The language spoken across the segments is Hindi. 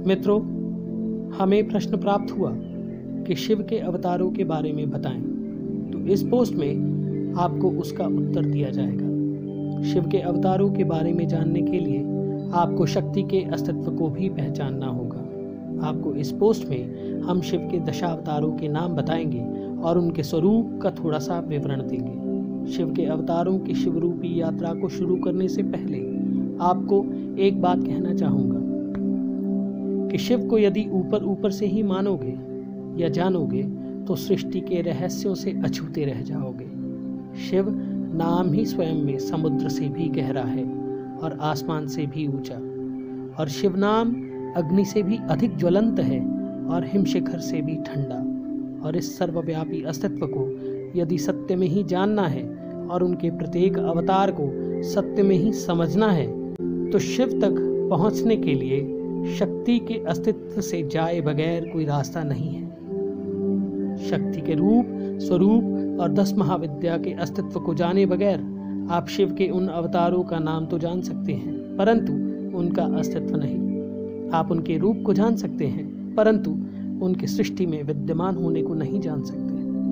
मित्रों, हमें प्रश्न प्राप्त हुआ कि शिव के अवतारों के बारे में बताएं, तो इस पोस्ट में आपको उसका उत्तर दिया जाएगा। शिव के अवतारों के बारे में जानने के लिए आपको शक्ति के अस्तित्व को भी पहचानना होगा। आपको इस पोस्ट में हम शिव के दशावतारों के नाम बताएंगे और उनके स्वरूप का थोड़ा सा विवरण देंगे। शिव के अवतारों की शिवरूपी यात्रा को शुरू करने से पहले आपको एक बात कहना चाहूँगा कि शिव को यदि ऊपर ऊपर से ही मानोगे या जानोगे तो सृष्टि के रहस्यों से अछूते रह जाओगे। शिव नाम ही स्वयं में समुद्र से भी गहरा है और आसमान से भी ऊंचा, और शिव नाम अग्नि से भी अधिक ज्वलंत है और हिमशिखर से भी ठंडा। और इस सर्वव्यापी अस्तित्व को यदि सत्य में ही जानना है और उनके प्रत्येक अवतार को सत्य में ही समझना है, तो शिव तक पहुंचने के लिए शक्ति के अस्तित्व से जाए बगैर कोई रास्ता नहीं है। शक्ति के रूप, स्वरूप और 10 महाविद्या के अस्तित्व को जाने बगैर आप शिव के उन अवतारों का नाम तो जान सकते हैं, परंतु उनका अस्तित्व नहीं। आप उनके रूप को जान सकते हैं, परंतु उनकी सृष्टि में विद्यमान होने को नहीं जान सकते।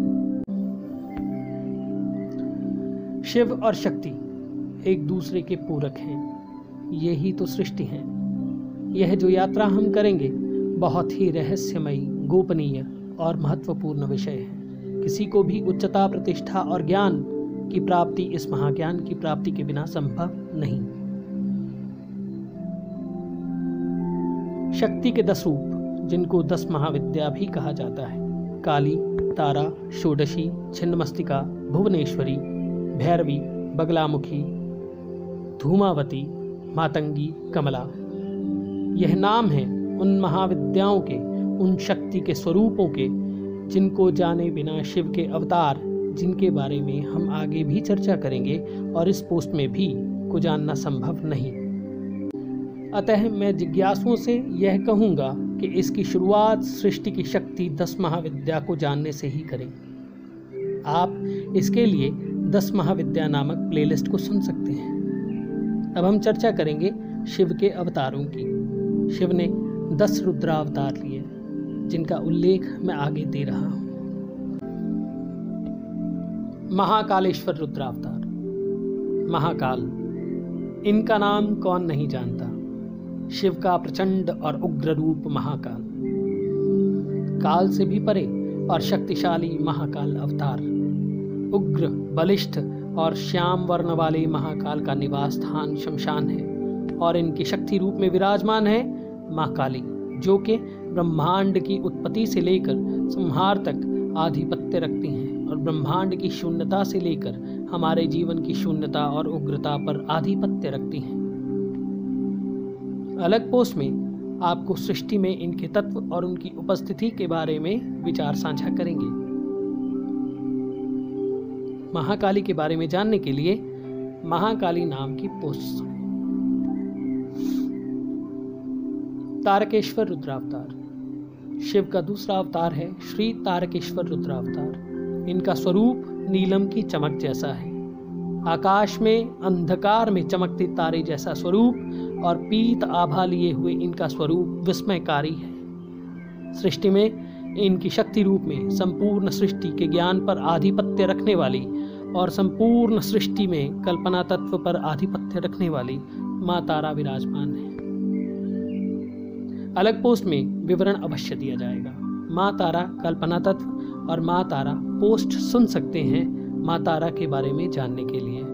शिव और शक्ति एक दूसरे के पूरक हैं। यही तो सृष्टि है। यह जो यात्रा हम करेंगे बहुत ही रहस्यमयी, गोपनीय और महत्वपूर्ण विषय है। किसी को भी उच्चता, प्रतिष्ठा और ज्ञान की प्राप्ति इस महाज्ञान की प्राप्ति के बिना संभव नहीं। शक्ति के 10 रूप, जिनको 10 महाविद्या भी कहा जाता है, काली, तारा, षोडशी, छिन्नमस्तिका, भुवनेश्वरी, भैरवी, बगलामुखी, धूमावती, मातंगी, कमला, यह नाम है उन महाविद्याओं के, उन शक्ति के स्वरूपों के, जिनको जाने बिना शिव के अवतार, जिनके बारे में हम आगे भी चर्चा करेंगे और इस पोस्ट में भी को जानना संभव नहीं। अतः मैं जिज्ञासुओं से यह कहूँगा कि इसकी शुरुआत सृष्टि की शक्ति 10 महाविद्या को जानने से ही करें। आप इसके लिए 10 महाविद्या नामक प्लेलिस्ट को सुन सकते हैं। अब हम चर्चा करेंगे शिव के अवतारों की। शिव ने 10 रुद्रावतार लिए, जिनका उल्लेख मैं आगे दे रहा हूं। महाकालेश्वर रुद्रावतार। महाकाल, इनका नाम कौन नहीं जानता। शिव का प्रचंड और उग्र रूप महाकाल, काल से भी परे और शक्तिशाली महाकाल अवतार। उग्र, बलिष्ठ और श्याम वर्ण वाले महाकाल का निवास स्थान शमशान है और इनकी शक्ति रूप में विराजमान है मां काली, जो कि ब्रह्मांड की उत्पत्ति से लेकर संहार तक आधिपत्य रखती हैं और ब्रह्मांड की शून्यता से लेकर हमारे जीवन की शून्यता और उग्रता पर आधिपत्य रखती हैं। अलग पोस्ट में आपको सृष्टि में इनके तत्व और उनकी उपस्थिति के बारे में विचार साझा करेंगे। महाकाली के बारे में जानने के लिए महाकाली नाम की पोस्ट सुनें। तारकेश्वर रुद्रावतार। शिव का दूसरा अवतार है श्री तारकेश्वर रुद्रावतार। इनका स्वरूप नीलम की चमक जैसा है। आकाश में अंधकार में चमकते तारे जैसा स्वरूप और पीत आभा लिए हुए इनका स्वरूप विस्मयकारी है। सृष्टि में इनकी शक्ति रूप में संपूर्ण सृष्टि के ज्ञान पर आधिपत्य रखने वाली और संपूर्ण सृष्टि में कल्पना तत्व पर आधिपत्य रखने वाली मां तारा विराजमान है। अलग पोस्ट में विवरण अवश्य दिया जाएगा। मां तारा कल्पना तत्व और मां तारा पोस्ट सुन सकते हैं मां तारा के बारे में जानने के लिए।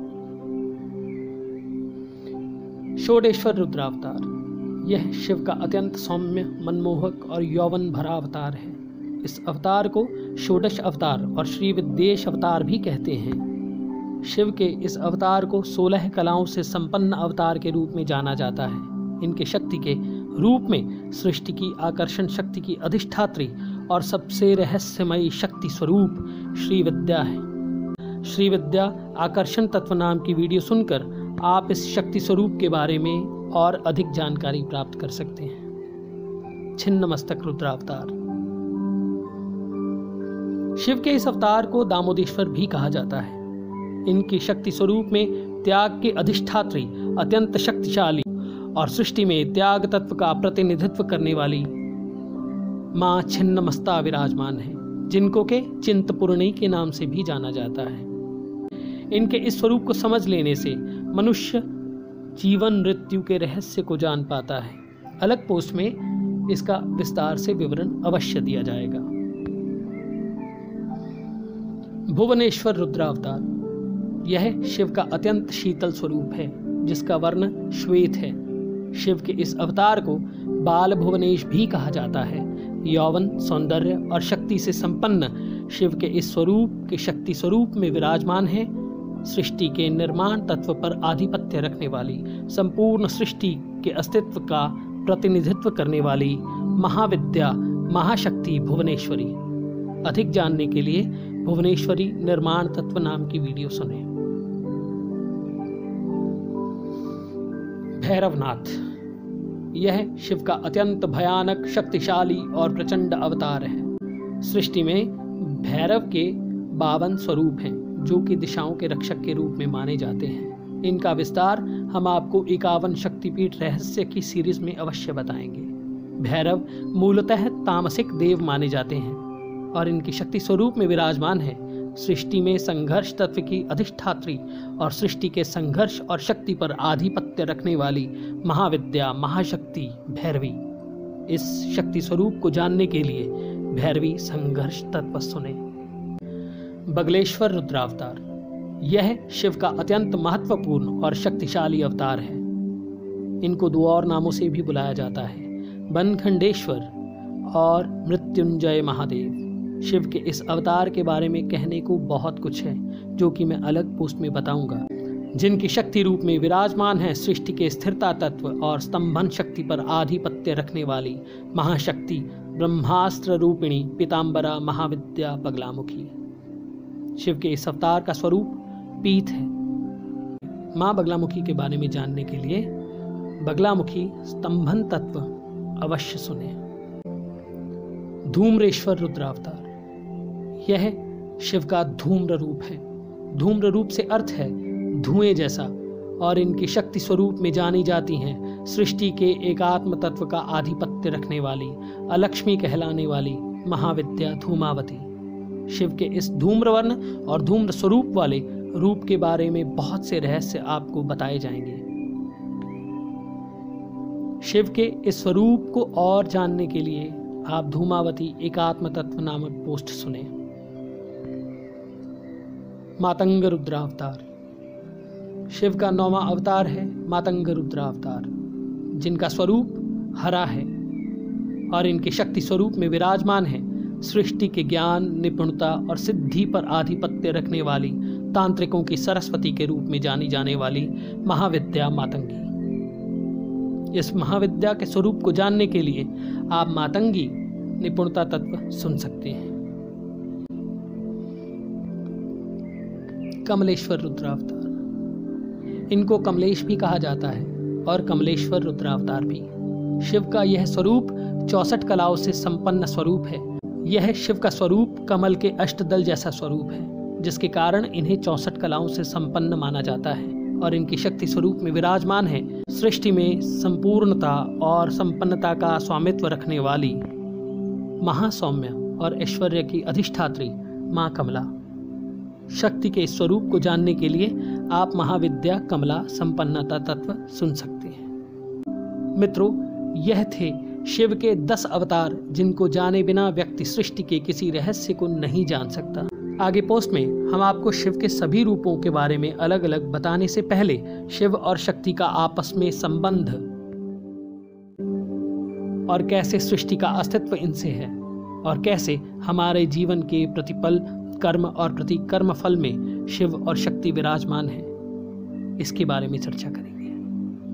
षोडेश्वर रुद्रावतार। यह शिव का अत्यंत सौम्य, मनमोहक और यौवन भरा अवतार है। इस अवतार को षोडश अवतार और श्री विद्येश अवतार भी कहते हैं। शिव के इस अवतार को 16 कलाओं से संपन्न अवतार के रूप में जाना जाता है। इनके शक्ति के रूप में सृष्टि की आकर्षण शक्ति की अधिष्ठात्री और सबसे रहस्यमयी शक्ति स्वरूप श्री विद्या है। श्री विद्या आकर्षण तत्व नाम की वीडियो सुनकर आप इस शक्ति स्वरूप के बारे में और अधिक जानकारी प्राप्त कर सकते हैं। छिन्नमस्तक रुद्रावतार। शिव के इस अवतार को दामोदेश्वर भी कहा जाता है। इनकी शक्ति स्वरूप में त्याग के अधिष्ठात्री, अत्यंत शक्तिशाली और सृष्टि में त्याग तत्व का प्रतिनिधित्व करने वाली माँ छिन्नमस्ता विराजमान है, जिनको के चिंतपूर्णी के नाम से भी जाना जाता है। इनके इस स्वरूप को समझ लेने से मनुष्य जीवन मृत्यु के रहस्य को जान पाता है। अलग पोस्ट में इसका विस्तार से विवरण अवश्य दिया जाएगा। भुवनेश्वर रुद्रावतार यह शिव का अत्यंत शीतल स्वरूप है, जिसका वर्ण श्वेत है। शिव के इस अवतार को बाल भुवनेश भी कहा जाता है। यौवन, सौंदर्य और शक्ति से संपन्न शिव के इस स्वरूप के शक्ति स्वरूप में विराजमान है। सृष्टि के निर्माण तत्व पर आधिपत्य रखने वाली, संपूर्ण सृष्टि के अस्तित्व का प्रतिनिधित्व करने वाली महाविद्या महाशक्ति भुवनेश्वरी। अधिक जानने के लिए भुवनेश्वरी निर्माण तत्व नाम की वीडियो सुनें। भैरवनाथ यह शिव का अत्यंत भयानक, शक्तिशाली और प्रचंड अवतार है। सृष्टि में भैरव के 52 स्वरूप हैं, जो कि दिशाओं के रक्षक के रूप में माने जाते हैं। इनका विस्तार हम आपको 51 शक्तिपीठ रहस्य की सीरीज में अवश्य बताएंगे। भैरव मूलतः तामसिक देव माने जाते हैं और इनकी शक्ति स्वरूप में विराजमान है। सृष्टि में संघर्ष तत्व की अधिष्ठात्री और सृष्टि के संघर्ष और शक्ति पर आधिपत्य रखने वाली महाविद्या महाशक्ति भैरवी। इस शक्ति स्वरूप को जानने के लिए भैरवी संघर्ष तत्व सुने। बगलेश्वर रुद्रावतार यह शिव का अत्यंत महत्वपूर्ण और शक्तिशाली अवतार है। इनको 2 और नामों से भी बुलाया जाता है, बनखंडेश्वर और मृत्युंजय महादेव। शिव के इस अवतार के बारे में कहने को बहुत कुछ है, जो कि मैं अलग पोस्ट में बताऊंगा। जिनकी शक्ति रूप में विराजमान है सृष्टि के स्थिरता तत्व और स्तंभन शक्ति पर आधिपत्य रखने वाली महाशक्ति ब्रह्मास्त्र रूपिणी पीताम्बरा महाविद्या बगलामुखी। शिव के इस अवतार का स्वरूप पीत है। माँ बगलामुखी के बारे में जानने के लिए बगलामुखी स्तंभन तत्व अवश्य सुने। धूम्रेश्वर रुद्रावतार यह शिव का धूम्र रूप है। धूम्र रूप से अर्थ है धुएं जैसा, और इनकी शक्ति स्वरूप में जानी जाती हैं सृष्टि के एकात्म तत्व का आधिपत्य रखने वाली अलक्ष्मी कहलाने वाली महाविद्या धूमावती। शिव के इस धूम्रवर्ण और धूम्र स्वरूप वाले रूप के बारे में बहुत से रहस्य आपको बताए जाएंगे। शिव के इस स्वरूप को और जानने के लिए आप धूमावती एकात्म तत्व नामक पोस्ट सुने। मातंग रुद्रावतार शिव का 9वां अवतार है मातंग रुद्रावतार, जिनका स्वरूप हरा है और इनके शक्ति स्वरूप में विराजमान है सृष्टि के ज्ञान, निपुणता और सिद्धि पर आधिपत्य रखने वाली तांत्रिकों की सरस्वती के रूप में जानी जाने वाली महाविद्या मातंगी। इस महाविद्या के स्वरूप को जानने के लिए आप मातंगी निपुणता तत्व सुन सकते हैं। कमलेश्वर रुद्रावतार इनको कमलेश भी कहा जाता है और कमलेश्वर रुद्रावतार भी। शिव का यह स्वरूप 64 कलाओं से संपन्न स्वरूप है। यह शिव का स्वरूप कमल के अष्टदल जैसा स्वरूप है, जिसके कारण इन्हें 64 कलाओं से संपन्न माना जाता है और इनकी शक्ति स्वरूप में विराजमान है सृष्टि में संपूर्णता और संपन्नता का स्वामित्व रखने वाली महासौम्य और ऐश्वर्य की अधिष्ठात्री माँ कमला। शक्ति के स्वरूप को जानने के लिए आप महाविद्या कमला संपन्नता तत्व सुन सकते हैं। मित्रों, यह थे शिव के 10 अवतार, जिनको जाने बिना व्यक्ति सृष्टि के किसी रहस्य को नहीं जान सकता। आगे पोस्ट में हम आपको शिव के सभी रूपों के बारे में अलग अलग बताने से पहले शिव और शक्ति का आपस में संबंध और कैसे सृष्टि का अस्तित्व इनसे है और कैसे हमारे जीवन के प्रतिपल कर्म और प्रतिकर्म फल में शिव और शक्ति विराजमान है, इसके बारे में चर्चा करेंगे।